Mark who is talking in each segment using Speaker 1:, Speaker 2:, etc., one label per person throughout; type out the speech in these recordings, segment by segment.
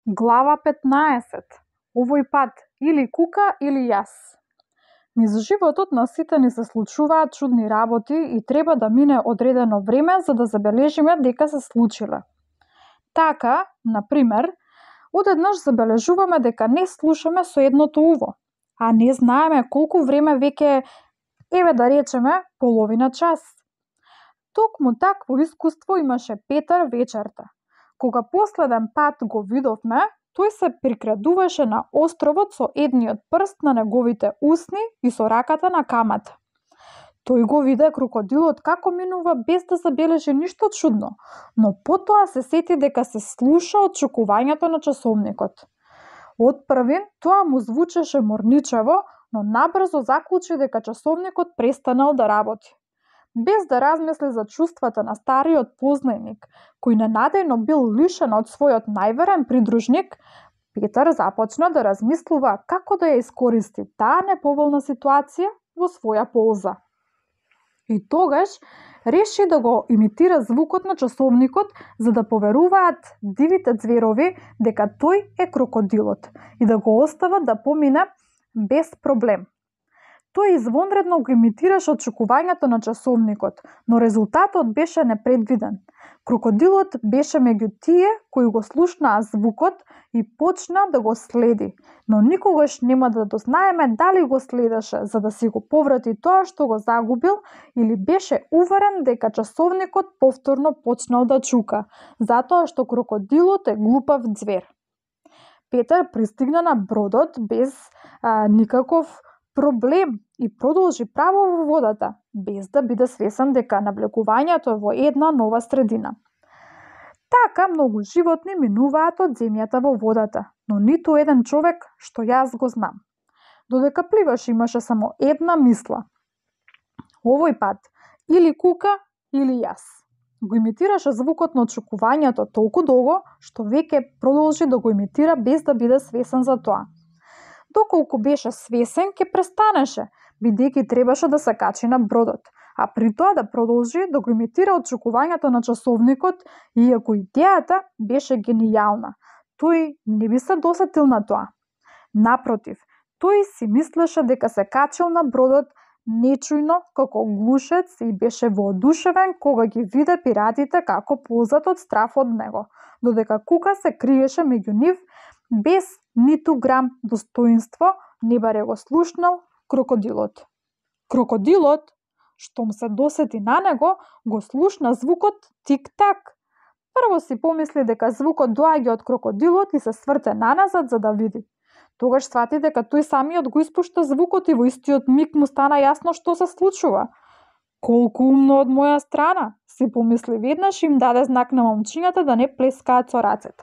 Speaker 1: Глава 15. Овој пат или кука или јас. Низ животот на сите ни се случуваат чудни работи и треба да мине одредено време за да забележиме дека се случиле. Така, на пример, одеднаш забележуваме дека не слушаме со едното уво, а не знаеме колку време веќе еве да речеме половина час. Токму такво искуство имаше Петар вечерта. Кога последен пат го видовме, тој се прикрадуваше на островот со едниот прст на неговите усни и со раката на камата. Тој го виде крокодилот како минува без да забележи ништо чудно, но потоа се сети дека се слуша отчукувањето на часовникот. Од првин тоа му звучеше морничево, но набрзо заклучи дека часовникот престанал да работи. Без да размисли за чувствата на стариот познајник, кој ненадејно бил лишен од својот најверен придружник, Петар започна да размислува како да ја искористи таа неповолна ситуација во своја полза. И тогаш реши да го имитира звукот на часовникот за да поверуваат дивите ѕверови дека тој е крокодилот и да го остават да помине без проблем. Тој извонредно го имитираше отчукувањето на часовникот, но резултатот беше непредвиден. Крокодилот беше меѓу тие кои го слушнаа звукот и почна да го следи, но никогаш нема да дознаеме дали го следеше за да си го поврати тоа што го загубил или беше уверен дека часовникот повторно почнал да чука, затоа што крокодилот е глупав ѕвер. Петар пристигна на бродот без никаков проблем и продолжи право во водата, без да биде свесен дека навлегувањето во една нова средина. Така многу животни минуваат од земјата во водата, но ниту еден човек што јас го знам. Додека пливаш имаше само една мисла. Овој пат или кука или јас. Го имитираше звукот на отчукувањето толку долго што веќе продолжи да го имитира без да биде свесен за тоа. Доколку беше свесен, ќе престанеше, бидејќи требаше да се качи на бродот, а при тоа да продолжи да го имитира отчукувањето на часовникот, иако идејата беше генијална. Тој не би се досетил на тоа. Напротив, тој си мислеше дека се качил на бродот нечујно како глушец и беше воодушевен кога ги виде пиратите како ползат од страф од него, додека кука се криеше меѓу нив без ниту грам достоинство, не баре го слушнал крокодилот. Крокодилот, штом се досети на него, го слушна звукот тик-так. Прво си помисли дека звукот доаѓа од крокодилот и се сврте наназад за да види. Тогаш свати дека тој самиот го испушта звукот и во истиот миг му стана јасно што се случува. Колку умно од моја страна, си помисли веднаш и им даде знак на момчињата да не плескаат со рацете.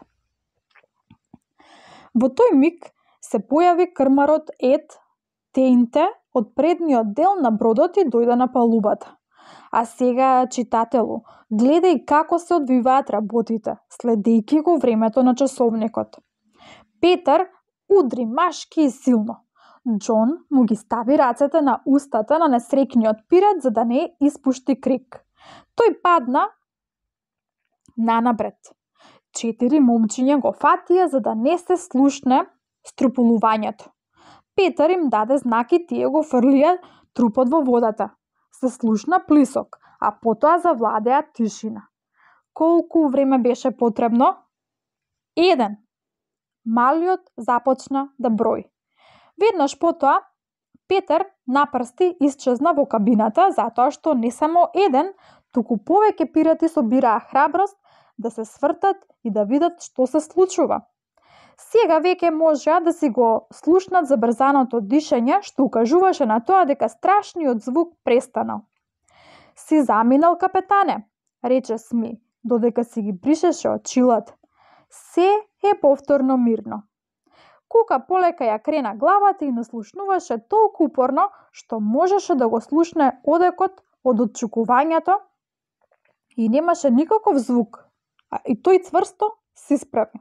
Speaker 1: Во тој миг се појави крмарот Ед Тејнте од предниот дел на бродот и дојде на палубата. А сега, читателу, гледај како се одвиваат работите, следејќи го времето на часовникот. Петар удри машки и силно. Џон му ги стави рацете на устата на несреќниот пират за да не испушти крик. Тој падна нанапред. 4 момчиња го фатија за да не се слушне струпулувањето. Петар им даде знак и тие го фрлија трупот во водата. Се слушна плисок, а потоа завладеа тишина. Колку време беше потребно? 1. Малиот започна да брои. Веднаш потоа Петар напрсти исчезна во кабината затоа што не само еден, туку повеќе пирати собираа храброст да се свртат и да видат што се случува. Сега веќе можеа да си го слушнат забрзаното дишење што укажуваше на тоа дека страшниот звук престанал. Си заминал, капетане, рече Сми, додека си ги бришеше очилата. Се е повторно мирно. Кука полека ја крена главата и наслушнуваше толку упорно што можеше да го слушне одекот од отчукувањето и немаше никаков звук. И тој цврсто се исправи.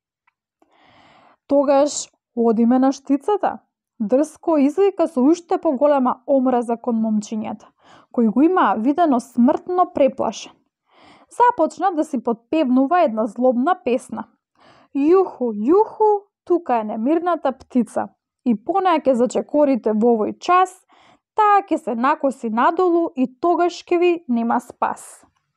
Speaker 1: Тогаш одиме на штицата. Дрско извика со уште поголема омраза кон момчињата, кои го имаа видено смртно преплашен. Започна да си подпевнува една злобна песна. Јуху, јуху, тука е немирната птица. И понеја ќе зачекорите во овој час, таа ќе се накоси надолу и тогаш ќе ви нема спас.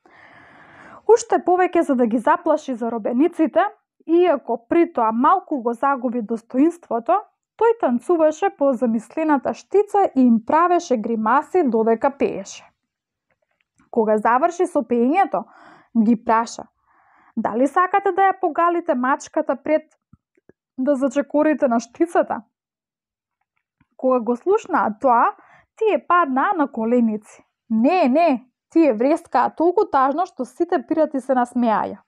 Speaker 1: Уште повеќе за да ги заплаши заробениците, иако при тоа малку го загуби достоинството, тој танцуваше по замислената штица и им правеше гримаси додека пееше. Кога заврши со пеењето, ги праша: дали сакате да ја погалите мачката пред да зачекорите на штицата? Кога го слушнаа тоа, тие паднаа на коленици. Не, тие врескаа толку тажно што сите пирати се насмеаја.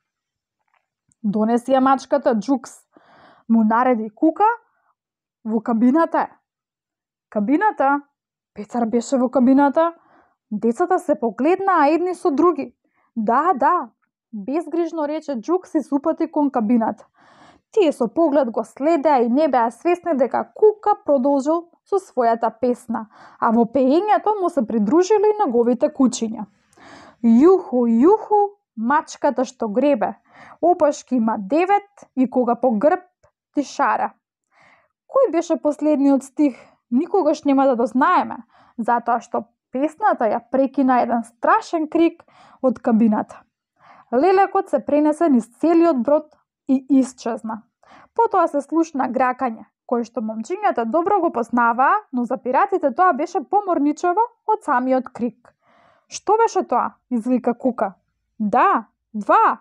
Speaker 1: Донеси ја мачката Джукс, му нареди Кука, во кабината е. Кабината? Петар беше во кабината. Децата се погледнаа едни со други. Да, безгрижно рече Джукс и супати кон кабината. Тие со поглед го следеа и не беа свесни дека Кука продолжил со својата песна, а во пеењето му се придружили и неговите кучиња. Јуху, јуху, мачката што гребе, опашки има 9 и кога по грб ти шара. Кој беше последниот стих? Никогаш нема да дознаеме, затоа што песната ја прекина еден страшен крик од кабината. Лелекот се пренесе низ целиот брод и исчезна. Потоа се слушна гракање, кој што момчињата добро го познаваа, но за пиратите тоа беше поморничево од самиот крик. Што беше тоа? Извика Кука. Да, 2!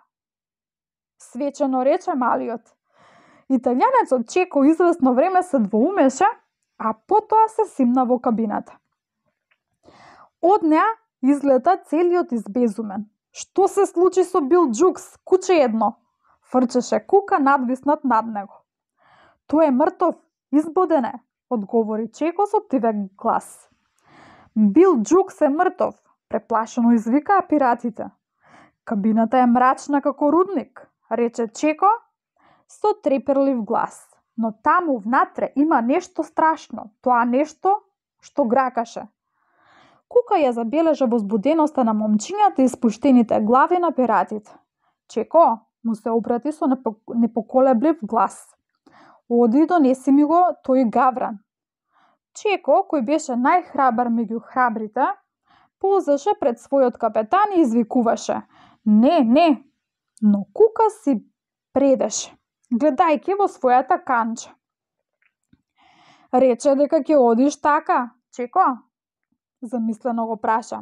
Speaker 1: Свечено рече малиот. Италијанецот Чеко извесно време се двоумеше, а потоа се симна во кабината. Од неа излета целиот избезумен. Што се случи со Бил Джукс, куче едно? Фрчеше Кука надвиснат над него. Тој е мртов, избоден е, одговори Чеко со тивек глас. Бил Джукс е мртов, преплашено извикаа пиратите. Кабината е мрачна како рудник, рече Чеко со треперлив глас. Но таму внатре има нешто страшно, тоа нешто што гракаше. Кука ја забележа возбуденоста на момчињата и спуштените глави на пиратите. Чеко му се обрати со непоколеблив глас. Оди донеси ми го тој гавран. Чеко, кој беше најхрабар меѓу храбрите, ползаше пред својот капетан и извикуваше: Не, но Кука си предеше, гледајќи во својата канча. Рече дека ќе одиш така, Чеко? Замислено го праша.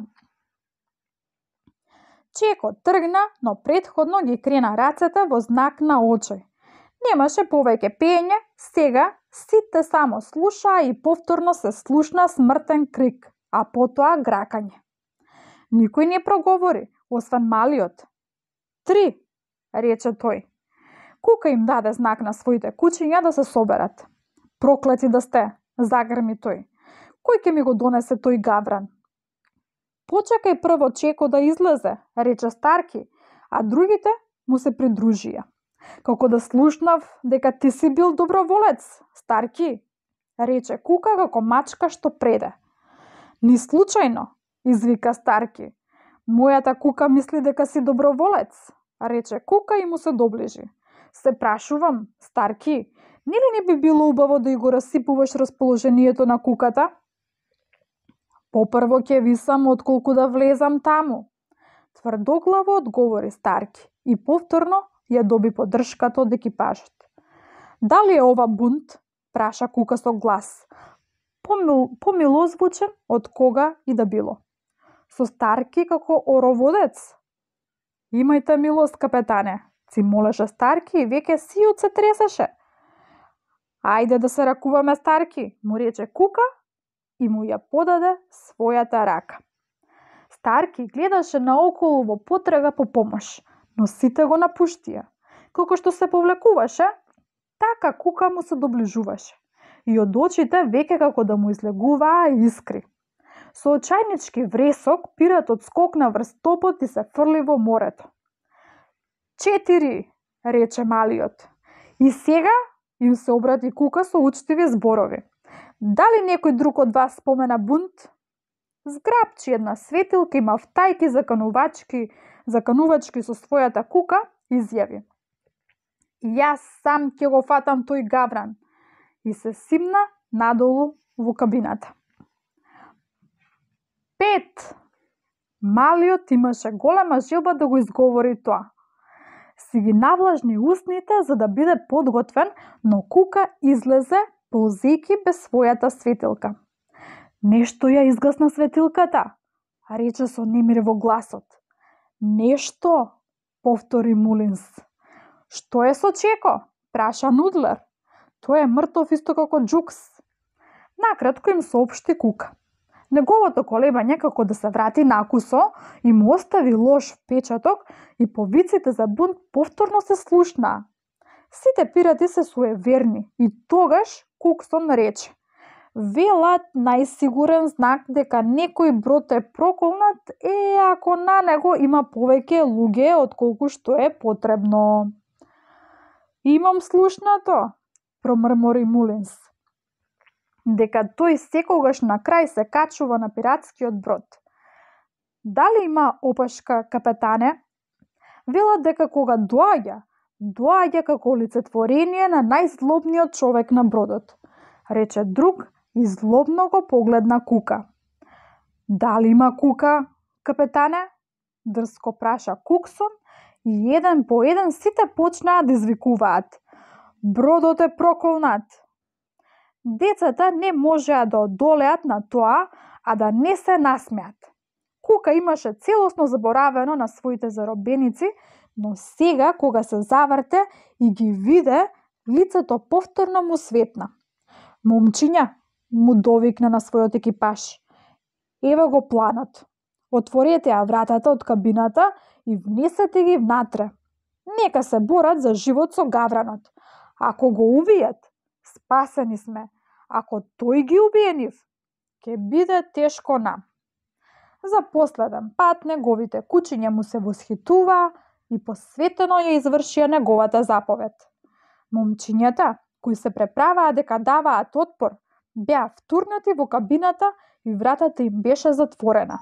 Speaker 1: Чеко тргна, но претходно ги крена рацете во знак на очај. Немаше повеќе пеење, сега сите само слушаа и повторно се слушна смртен крик, а потоа гракање. Никој не проговори, освен малиот. 3, рече тој. Кука им даде знак на своите кучиња да се соберат. Проклети да сте, загрми тој. Кој ќе ми го донесе тој гавран? Почекај прво Чеко да излезе, рече Старки, а другите му се придружија. Како да слушнав дека ти си бил доброволец, Старки, рече Кука како мачка што преде. Ни случајно, извика Старки. Мојата Кука мисли дека си доброволец, рече Кука и му се доближи. Се прашувам, Старки, нели не би било убаво да и го расипуваш расположението на Куката? Попрво ќе висам отколку да влезам таму. Тврдоглаво одговори Старки и повторно ја доби поддршката од екипажот. Дали е ова бунт? Праша Кука со глас. Помилозвучен од кога и да било. Со Старки како ороводец? Имајте милост, капетане, си молеше Старки и веќе сиот се тресеше. Ајде да се ракуваме, Старки, му рече Кука и му ја подаде својата рака. Старки гледаше наоколу во потрага по помош, но сите го напуштија. Како што се повлекуваше, така Кука му се доближуваше. И од очите веќе како да му излегуваа искри. Со очајнички вресок, пиратот скокна врз топот и се фрли во морето. 4, рече малиот. И сега им се обрати Кука со учтиви зборови. Дали некој друг од вас спомена бунт? Зграбчи една светилка и мавтајки заканувачки со својата Кука, изјави. Јас сам ќе го фатам тој гавран. И се симна надолу во кабината. 5. Малиот имаше голема желба да го изговори тоа. Си ги навлажни устните за да биде подготвен, но Кука излезе ползејки без својата светилка. Нешто ја изгасна светилката, рече со немир во гласот. Нешто, повтори Мулинс. Што е со Чеко? Праша Нудлер. Тој е мртов исто како Джукс. Накратко им соопшти Кука. Неговото колебање како да се врати накусо и му остави лош впечаток и повиците за бунт повторно се слушнаа. Сите пирати се суеверни и тогаш Куксон рече: велат најсигурен знак дека некој брод е проколнат е ако на него има повеќе луѓе отколку што е потребно. Имам слушнато, промрмори Мулинс, дека тој секогаш на крај се качува на пиратскиот брод. Дали има опашка, капетане? Велат дека кога доаѓа како олицетворение на најзлобниот човек на бродот, рече друг и злобно го погледна Кука. Дали има Кука, капетане? Дрско праша Куксон и еден по еден сите почнаа да извикуваат: бродот е проколнат. Децата не можеа да одолеат на тоа, а да не се насмеат. Кука имаше целосно заборавено на своите заробеници, но сега кога се заврте и ги виде, лицето повторно му светна. Момчиња, му довикна на својот екипаж. Ево го планот. Отворете ја вратата од кабината и внесете ги внатре. Нека се борат за живот со гавранот. Ако го убијат, спасени сме. Ако тој ги убие нив, ќе биде тешко нам. За последен пат неговите кучиња му се восхитуваа и посветено ја извршија неговата заповед. Момчињата, кои се преправаа дека даваат отпор, беа втурнати во кабината и вратата им беше затворена.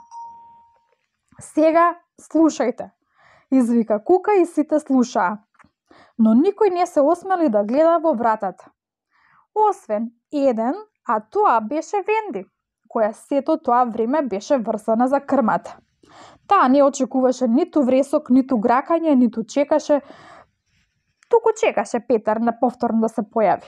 Speaker 1: Сега слушајте, извика Кука и сите слушаа. Но никој не се осмели да гледа во вратата. Освен еден, а тоа беше Венди, која сето тоа време беше врзана за крмата. Таа не очекуваше ниту вресок, ниту гракање, ниту чекаше, туку чекаше Петар на повторно да се појави.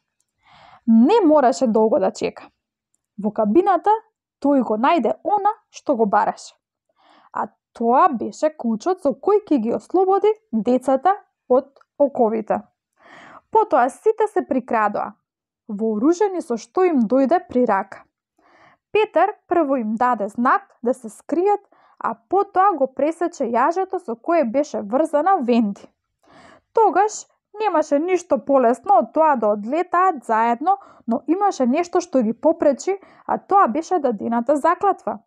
Speaker 1: Не мораше долго да чека. Во кабината тој го најде она што го бараше. А тоа беше клучот со кој ќе ги ослободи децата од оковите. Потоа сите се прикрадоа, вооружени со што им дојде при рака. Петар прво им даде знак да се скријат, а потоа го пресече јажето со кое беше врзана Венди. Тогаш немаше ништо полесно од тоа да одлетаат заедно, но имаше нешто што ги попречи, а тоа беше дадената заклетва.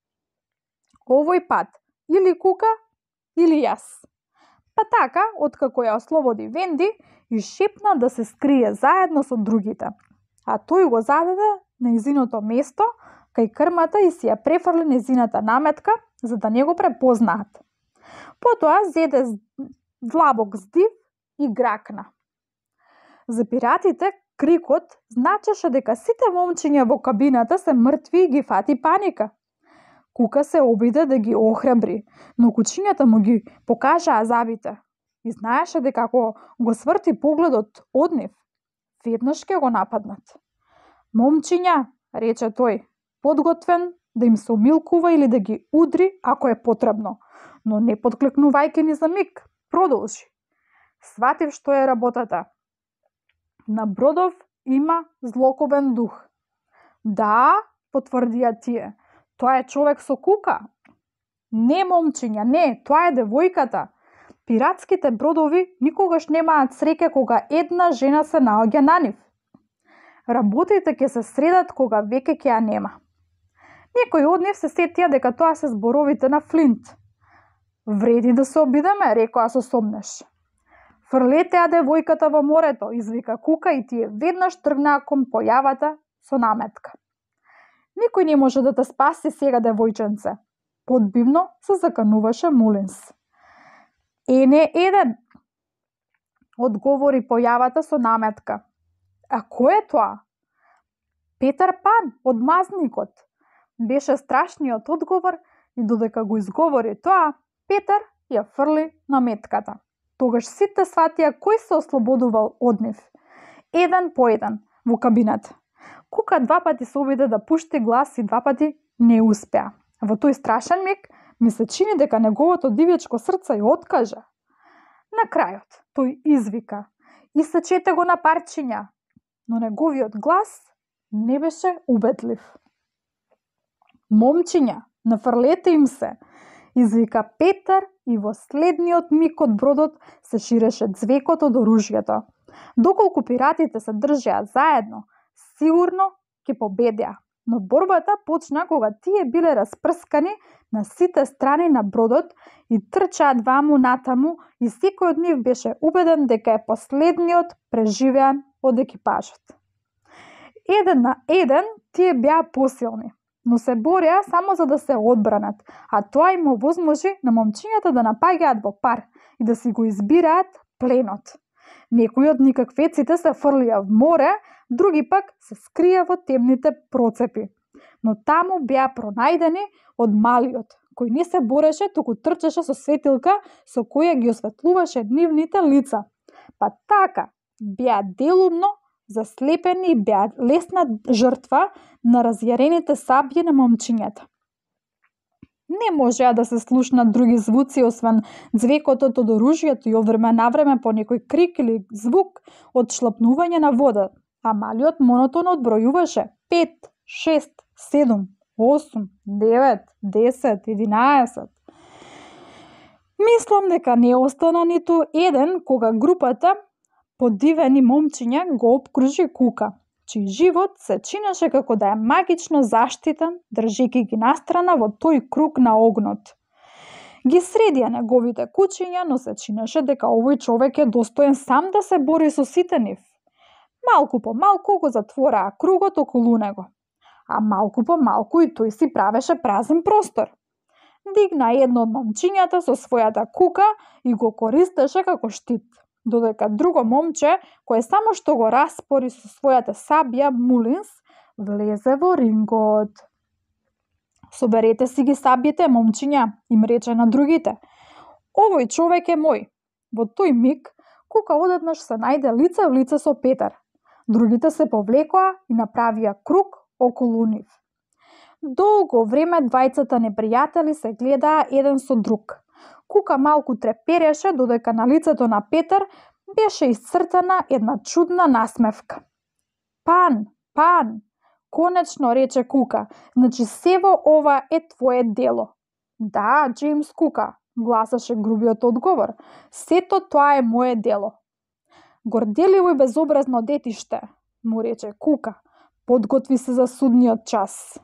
Speaker 1: Овој пат или Кука, или јас. Па така, откако ја ослободи Венди, и шепна да се скрие заедно со другите. А тој го зададе на нејзиното место, кај крмата и си ја префрли нејзината наметка, за да не го препознаат. Потоа зеде длабок здив и гракна. За пиратите крикот значеше дека сите момчиња во кабината се мртви и ги фати паника. Кука се обиде да ги охрабри, но кучињата му ги покажаа забите и знаеше дека ако го сврти погледот од нив, веднаш ќе го нападнат. Момчиња, рече тој, подготвен да им се умилкува или да ги удри ако е потребно, но не подклекнувајќи ни за миг, продолжи. Сватив што е работата. На бродов има злокобен дух. Да, потврдија тие. Тоа е човек со кука. Не, момчиња, не, тоа е девојката. Пиратските бродови никогаш немаат среќа кога една жена се наоѓа на нив. Работите ќе се средат кога веќе ќе ја нема. Некои од нив се сетија дека тоа се зборовите на Флинт. Вреди да се обидеме, рекоа со сомнеш. Фрлете ја девојката во морето, извика Кука и тие веднаш тргнаа кон појавата со наметка. Никој не може да те спаси сега, девојченце, подбивно се закануваше Мулинс. Не еден. одговори појавата со наметка. А кој е тоа? Петар Пан, одмазникот. Беше страшниот одговор и додека го изговори тоа, Петар ја фрли наметката. Тогаш сите сватија кој се ослободувал од нив. Еден по еден во кабината. Кука 2 пати се обиде да пушти глас и 2 пати не успеа. Во тој страшен миг ми се чини дека неговото дивечко срце ја откаже. На крајот тој извика: "Исечете го на парчиња!" Но неговиот глас не беше убедлив. "Момчиња, нафрлете им се!" извика Петар и во следниот миг од бродот се ширеше ѕвекот од оружјето. Доколку пиратите се држеа заедно, сигурно ќе победеа. Но борбата почна кога тие биле распрскани на сите страни на бродот и трчаат ваму натаму и секој од нив беше убеден дека е последниот преживеан од екипажот. Еден на еден тие беа посилни, но се бореа само за да се одбранат, а тоа им овозможи на момчињата да напаѓаат во пар и да си го избираат пленот. Некои од никаквеците се фрлија в море, други пак се скрија во темните процепи. Но таму беа пронајдени од малиот, кој не се бореше, туку трчаше со светилка со која ги осветлуваше нивните лица. Па така беа делумно заслепени и беа лесна жртва на разјарените сабји на момчињата. Не можеа да се слушнат други звуци освен ѕвекотот од оружјето и од време на време по некој крик или звук од шлапнување на вода, а малиот монотоно одбројуваше 5, 6, 7, 8, 9, 10, 11. Мислам дека не остана ниту еден кога групата подивени момчиња го опкружи Кука, чиј живот се чинеше како да е магично заштитен, држејќи ги настрана во тој круг на огнот. Ги средија неговите кучиња, но се чинеше дека овој човек е достоен сам да се бори со сите нив. Малку по малку го затвораа кругот околу него, а малку по малку и тој си правеше празен простор. Дигна едно од момчињата со својата кука и го користеше како штит, додека друго момче, кое само што го распори со својата сабја Мулинс, влезе во рингот. "Соберете си ги сабјите, момчиња," им рече на другите. "Овој човек е мој." Во тој миг Кука одеднаш се најде лице в лице со Петар. Другите се повлекоа и направија круг околу нив. Долго време двајцата непријатели се гледаа еден со друг. Кука малку трепереше додека на лицето на Петар беше исцртана една чудна насмевка. "Пан, Пан," конечно рече Кука, "значи сево ова е твое дело." "Да, Джеймс Кука," гласеше грубиот одговор, "сето тоа е мое дело." "Горделиво и безобразно детиште," му рече Кука, "подготви се за судниот час."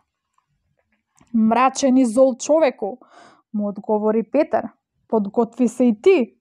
Speaker 1: "Мрачен и зол човеку," му одговори Петар, "подготви се и ти."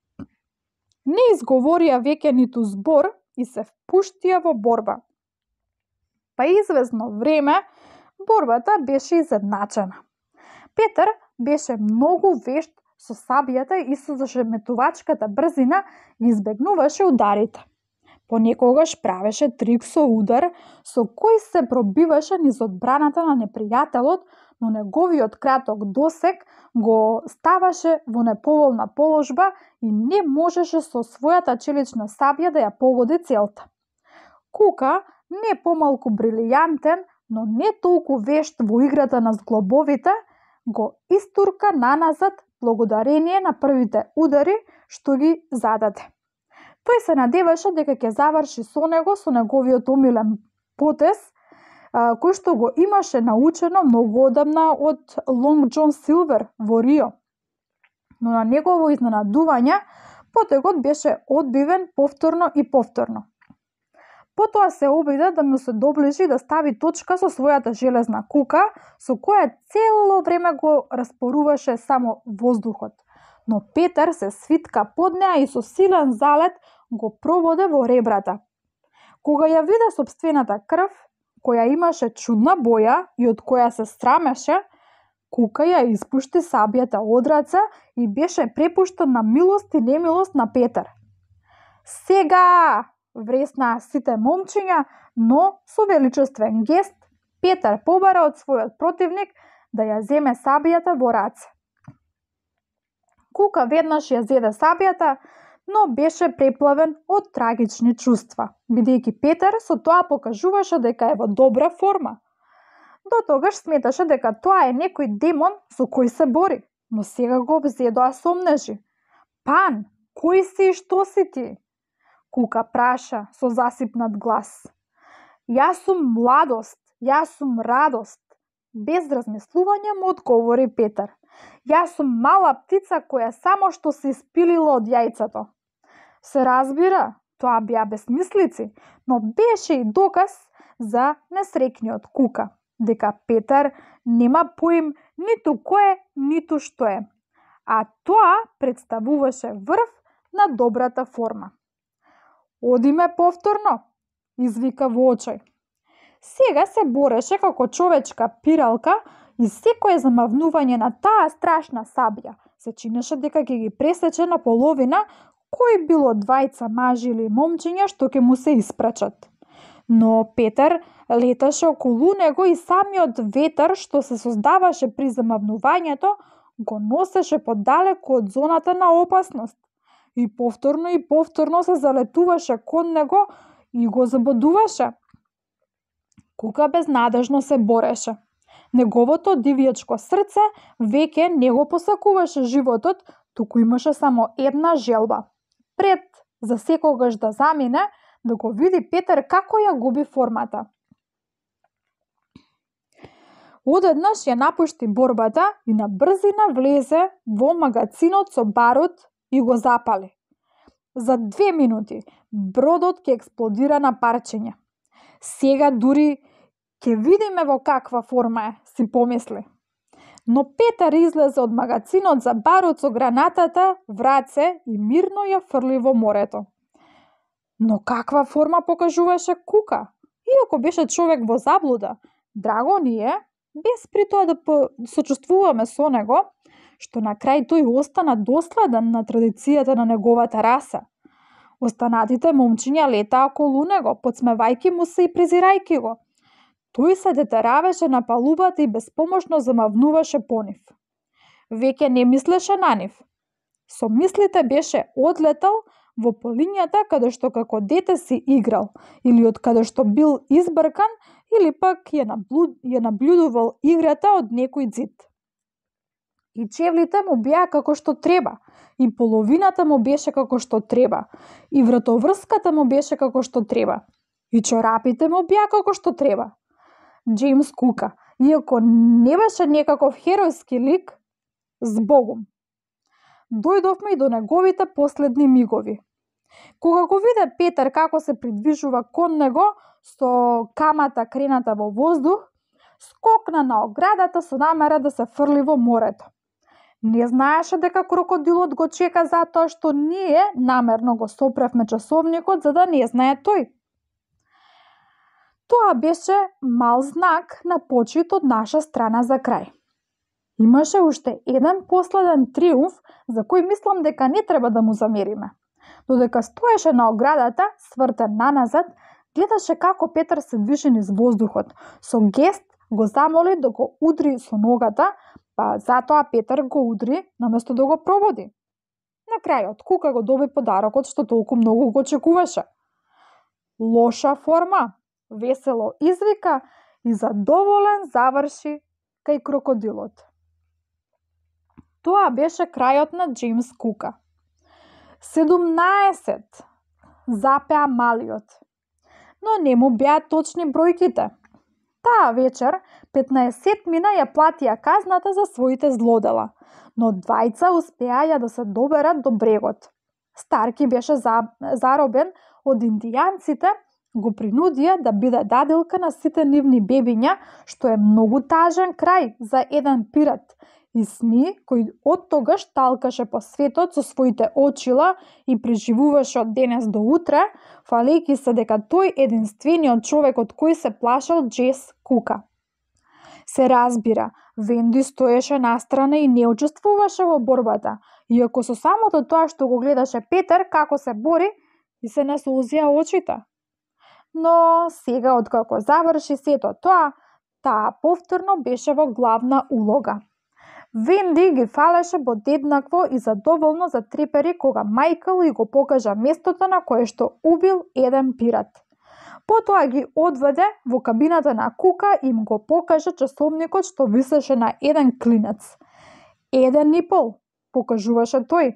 Speaker 1: Не изговорија веќе ниту збор и се впуштија во борба. Па известно време борбата беше изедначена. Петар беше многу вешт со сабјата и со зашеметувачката брзина ги избегнуваше ударите. Понекогаш правеше трик со удар со кој се пробиваше низ одбраната на непријателот, но неговиот краток досег го ставаше во неповолна положба и не можеше со својата челична сабја да ја погоди целта. Кука, не помалку брилијантен, но не толку вешт во играта на зглобовите, го истурка наназад благодарение на првите удари што ги зададе. Тој се надеваше дека ќе заврши со него со неговиот омилен потез, кој што го имаше научено многу одамна од Лонг Џон Силвер во Рио. Но на негово изненадување, потегот беше одбивен повторно и повторно. Потоа се обиде да му се доближи да стави точка со својата железна кука, со која цело време го распоруваше само воздухот. Но Петар се свитка под неа и со силен залет го прободе во ребрата. Кога ја виде сопствената крв, која имаше чудна боја и од која се срамеше, Кука ја испушти сабјата од раце и беше препуштен на милост и немилост на Петар. Сега! Вреснаа сите момчиња, но со величествен гест Петар побара од својот противник да ја земе сабијата во раце. Кука веднаш ја зеде сабијата, но беше преплавен од трагични чувства, бидејќи Петар со тоа покажуваше дека е во добра форма. До тогаш сметаше дека тоа е некој демон со кој се бори, но сега го обзедоа сомнежи. Пан, кој си и што си ти? Кука праша со засипнат глас. Јас сум младост, јас сум радост. Без размислување му одговори Петар. Јас сум мала птица која само што се испилила од јајцето. Се разбира, тоа беа безмислици, но беше и доказ за несреќниот Кука, дека Петар нема поим ниту кој е, ниту што е. А тоа представуваше врв на добрата форма. Одиме повторно, извика во очај. Сега се бореше како човечка пиралка и секое замавнување на таа страшна сабја се чинеше дека ќе ги пресече на половина кои било двајца мажи или момчиња што ќе му се испрачат. Но Петар леташе околу него и самиот ветар што се создаваше при замавнувањето го носеше подалеку од зоната на опасност. И повторно се залетуваше кон него и го забодуваше. Кука безнадежно се бореше. Неговото дивјачко срце веќе не го посакуваше животот, туку имаше само една желба. Пред за секогаш да замине, да го види Петар како ја губи формата. Одеднаш ја напушти борбата и на брзина влезе во магацинот со барут и го запали. За 2 минути бродот ќе експлодира на парчиња. Сега дури ќе видиме во каква форма е, си помисли. Но Петар излезе од магацинот за барут со гранатата в раце и мирно ја фрли во морето. Но каква форма покажуваше Кука? Иако беше човек во заблуда, драго ни е, без при тоа да сочувствуваме со него, што на крај тој остана доследен на традицијата на неговата раса. Останатите момчиња летаа околу него, подсмевајки му се и презирајки го. Тој се детеравеше на палубата и безпомошно замавнуваше по нив. Веќе не мислеше на нив. Со мислите беше одлетал во полињата каде што како дете си играл, или од каде што бил избркан, или пак ја наблюдувал играта од некој ѕид. И чевлите му беа како што треба, и половината му беше како што треба, и вратоврската му беше како што треба, и чорапите му беа како што треба. Џејмс Кука, иако не беше некаков херојски лик, збогум. Дојдовме и до неговите последни мигови. Кога го виде Петар како се придвижува кон него со камата крената во воздух, скокна на оградата со намера да се фрли во морето. Не знаеше дека крокодилот го чека затоа што ние намерно го сопревме часовникот за да не знае тој. Тоа беше мал знак на почит од наша страна за крај. Имаше уште еден последен триумф за кој мислам дека не треба да му замериме. Додека стоеше на оградата, свртен наназад, гледаше како Петар се движи низ воздухот. Со гест го замоли да го удри со ногата, па затоа Петар го удри наместо да го прободи. На крајот Кука го доби подарокот што толку многу го очекуваше. Лоша форма, весело извика и задоволен заврши кај крокодилот. Тоа беше крајот на Џејмс Кука. 17, запеа малиот. Но не му беа точни бројките. Таа вечер 15 мина ја платија казната за своите злодела, но двајца успеаја да се доберат до брегот. Старки беше заробен од индијанците, го принудија да биде даделка на сите нивни бебиња, што е многу тажен крај за еден пират. И Сми, кој од тогаш талкаше по светот со своите очила и преживуваше од денес до утре, фалејќи се дека тој единствениот човек од кој се плашал Џејмс Кука. Се разбира, Венди стоеше настрана и не учествуваше во борбата, иако со самото тоа што го гледаше Петар како се бори, и се насозија очите. Но сега, откако заврши сето тоа, таа повторно беше во главна улога. Венди ги фалеше подеднакво и задоволно затрепери кога Мајкл и го покажа местото на кое што убил еден пират. Потоа ги одведе во кабината на Кука и им го покажа часовникот што висеше на еден клинец. 1,5, покажуваше тој.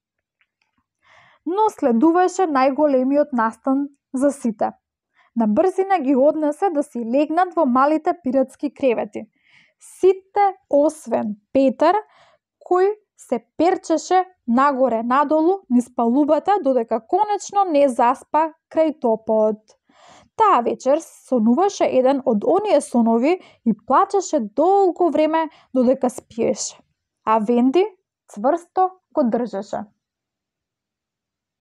Speaker 1: Но следуваше најголемиот настан за сите. На брзина ги однесе да си легнат во малите пиратски кревети. Сите освен Петар, кој се перчеше нагоре-надолу низ палубата додека конечно не заспа крај топот. Таа вечер сонуваше еден од оние сонови и плачеше долго време додека спиеше, а Венди цврсто го држеше.